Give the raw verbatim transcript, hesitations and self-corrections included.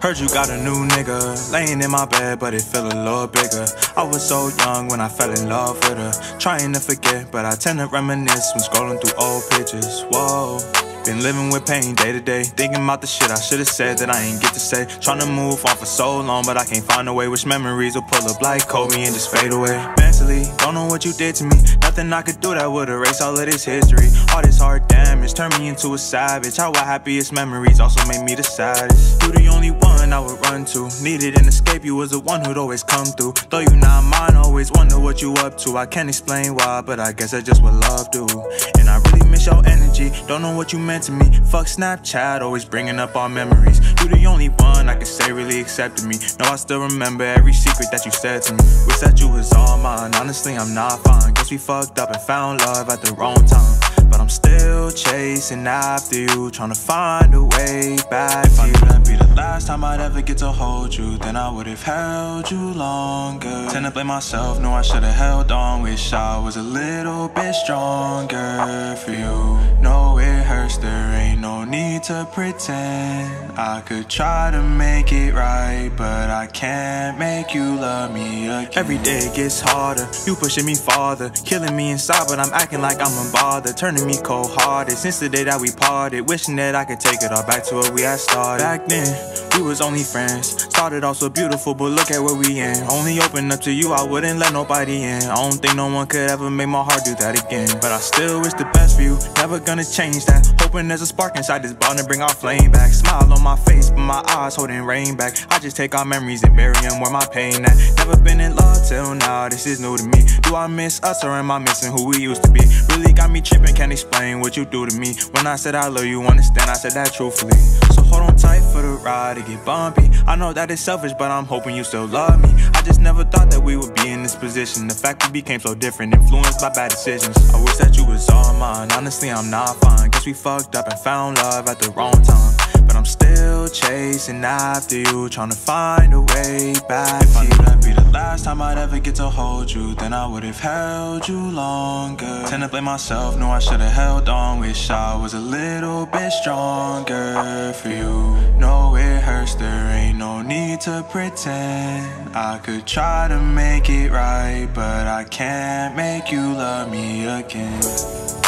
Heard you got a new nigga, laying in my bed, but it feel a little bigger. I was so young when I fell in love with her, trying to forget, but I tend to reminisce when scrolling through old pictures. Whoa. Been living with pain day to day, thinking about the shit I should've said that I ain't get to say. Tryna move on for so long, but I can't find a way. Which memories will pull up like Kobe and just fade away. Mentally, don't know what you did to me. Nothing I could do that would erase all of this history. All this hard damage turned me into a savage. How our happiest memories also made me the saddest. You the only one I would run to. Needed an escape, you was the one who'd always come through. Though you not mine, always wonder what you up to. I can't explain why, but I guess that's just what love do. And I really miss your energy, don't know what you meant to me. Fuck Snapchat, always bringing up our memories. You the only one I could say really accepted me. No, I still remember every secret that you said to me. Wish that you was all mine, honestly I'm not fine. Guess we fucked up and found love at the wrong time. But I'm still chasing after you, trying to find a way back to you. That'd be the last time I'd ever get to hold you, then I would've held you longer. Tend to blame myself, know I should've held on. Wish I was a little bit stronger for you. No, it hurts, there ain't no need to pretend. I could try to make it right, but I can't make you love me again. Every day it gets harder, you pushing me farther, killing me inside, but I'm acting like I'm unbothered, turning me cold-hearted since the day that we parted. Wishing that I could take it all back to where we had started. Back then, we was only friends. Started off so beautiful, but look at where we in. Only open up to you, I wouldn't let nobody in. I don't think no one could ever make my heart do that again. But I still wish the best for you, never gonna change that. Hoping there's a spark inside this bond to bring our flame back. Smile on my face, but my eyes holding rain back. I just take our memories and bury them where my pain at. Never been in love till now, this is new to me. Do I miss us or am I missing who we used to be? Really got me tripping, can't explain what you do to me. When I said I love you, understand I said that truthfully. So hold on tight for the ride, it get bumpy. I know that it's selfish, but I'm hoping you still love me. I just never thought that we would be in this position. The fact we became so different, influenced by bad decisions. I wish that you was all mine, honestly I'm not fine. Guess we fucked up and found love at the wrong time. But I'm still chasing after you, trying to find a way back. If I knew that'd be the last time I'd ever get to hold you, then I would've held you longer. Tend to blame myself, know I should've held on. Wish I was a little bit stronger for you. No, it hurts, there ain't no need to pretend. I could try to make it right, but I can't make you love me again.